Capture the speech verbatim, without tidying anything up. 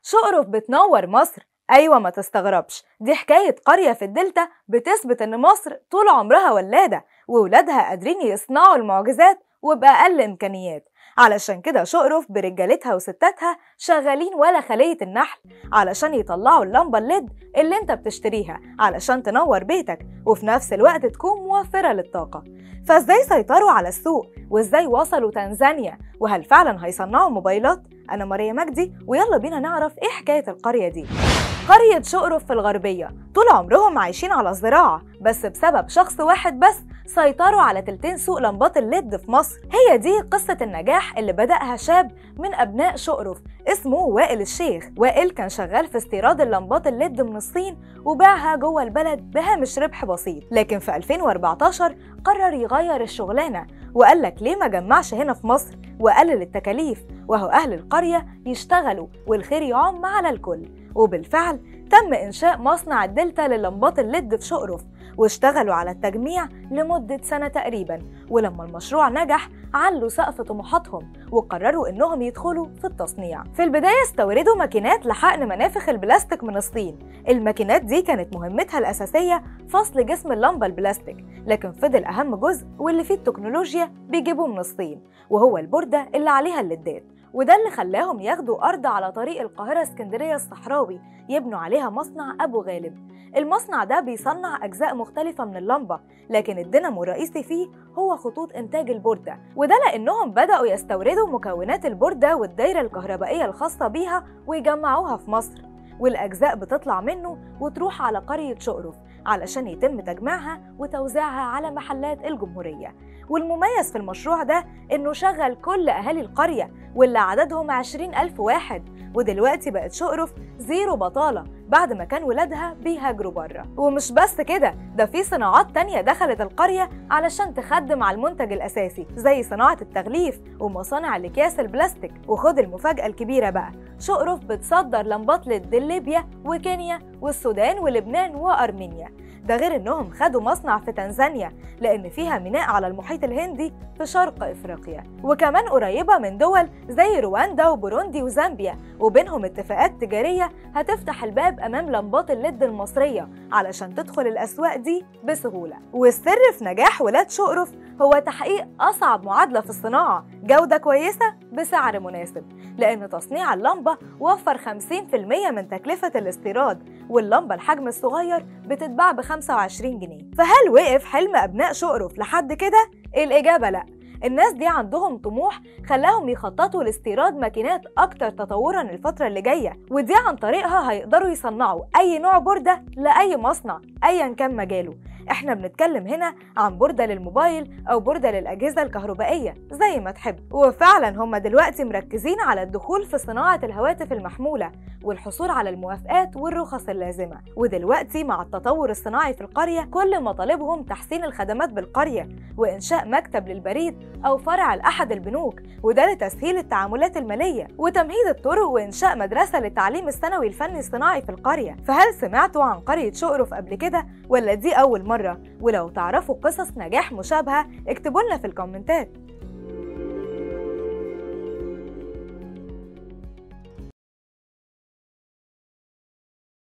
شقرف بتنور مصر. أيوة، ما تستغربش، دي حكاية قرية في الدلتا بتثبت إن مصر طول عمرها ولادة، وولادها قادرين يصنعوا المعجزات وبأقل إمكانيات. علشان كده شقرف برجالتها وستاتها شغالين ولا خلية النحل علشان يطلعوا اللمبة الليد اللي انت بتشتريها علشان تنور بيتك، وفي نفس الوقت تكون موفرة للطاقة. فازاي سيطروا على السوق؟ وازاي وصلوا تنزانيا؟ وهل فعلا هيصنعوا موبايلات؟ أنا ماريا مجدي، ويلا بينا نعرف إيه حكاية القرية دي. قرية شقرف في الغربية طول عمرهم عايشين على الزراعة، بس بسبب شخص واحد بس سيطروا على تلتين سوق لمبات الليد في مصر. هي دي قصة النجاح اللي بدأها شاب من أبناء شقرف اسمه وائل الشيخ. وائل كان شغال في استيراد اللمبات الليد من الصين وباعها جوه البلد بهامش ربح بسيط، لكن في ألفين وأربعتاشر قرر يغير الشغلانة وقال لك ليه ما جمعش هنا في مصر وقلل التكاليف، وهو أهل القرية يشتغلوا والخير يعم على الكل. وبالفعل تم إنشاء مصنع الدلتا للمبات الليد في شقرف، واشتغلوا على التجميع لمدة سنة تقريبا. ولما المشروع نجح علوا سقف طموحاتهم وقرروا إنهم يدخلوا في التصنيع. في البداية استوردوا ماكينات لحقن منافخ البلاستيك من الصين. الماكينات دي كانت مهمتها الأساسية فصل جسم اللمبة البلاستيك، لكن فضل أهم جزء واللي فيه التكنولوجيا بيجيبوه من الصين، وهو البوردة اللي عليها الليدات. وده اللي خلاهم ياخدوا أرض على طريق القاهرة اسكندرية الصحراوي يبنوا عليها مصنع أبو غالب. المصنع ده بيصنع أجزاء مختلفة من اللمبة، لكن الدينامو الرئيسي فيه هو خطوط إنتاج البوردة، وده لأنهم بدأوا يستوردوا مكونات البوردة والدايرة الكهربائية الخاصة بيها ويجمعوها في مصر، والأجزاء بتطلع منه وتروح على قرية شقرف علشان يتم تجميعها وتوزيعها على محلات الجمهورية. والمميز في المشروع ده إنه شغل كل أهالي القرية واللي عددهم عشرين ألف واحد، ودلوقتي بقت شقرف زيرو بطالة بعد ما كان ولادها بيهاجروا بره. ومش بس كده، ده في صناعات تانية دخلت القرية علشان تخدم على المنتج الأساسي زي صناعة التغليف ومصانع الأكياس البلاستيك. وخد المفاجأة الكبيرة بقى، شقرف بتصدر لمبات ليد ليبيا وكينيا والسودان ولبنان وأرمينيا. ده غير إنهم خدوا مصنع في تنزانيا لأن فيها ميناء على المحيط الهندي في شرق إفريقيا، وكمان قريبة من دول زي رواندا وبوروندي وزامبيا، وبينهم اتفاقات تجارية هتفتح الباب أمام لمبات الليد المصرية علشان تدخل الأسواق دي بسهولة. والسر في نجاح ولاد شقرف هو تحقيق أصعب معادلة في الصناعة، جودة كويسة بسعر مناسب، لأن تصنيع اللمبة وفر خمسين في المية من تكلفة الاستيراد، واللمبة الحجم الصغير بتتباع ب خمسة وعشرين جنيه. فهل وقف حلم أبناء شقرف لحد كده؟ الإجابة لأ. الناس دي عندهم طموح خلاهم يخططوا لاستيراد ماكينات أكتر تطوراً الفترة اللي جاية، ودي عن طريقها هيقدروا يصنعوا أي نوع بوردة لأي مصنع أياً كان مجاله. احنا بنتكلم هنا عن بوردة للموبايل أو بوردة للأجهزة الكهربائية زي ما تحب. وفعلا هم دلوقتي مركزين على الدخول في صناعة الهواتف المحمولة والحصول على الموافقات والرخص اللازمة. ودلوقتي مع التطور الصناعي في القرية كل مطالبهم تحسين الخدمات بالقرية وإنشاء مكتب للبريد أو فرع لأحد البنوك، وده لتسهيل التعاملات المالية وتمهيد الطرق وإنشاء مدرسة للتعليم الثانوي الفني الصناعي في القرية. فهل سمعتوا عن قرية شقرف قبل كده ولا دي أول مرة؟ ولو تعرفوا قصص نجاح مشابهة اكتبوا لنا في الكومنتات.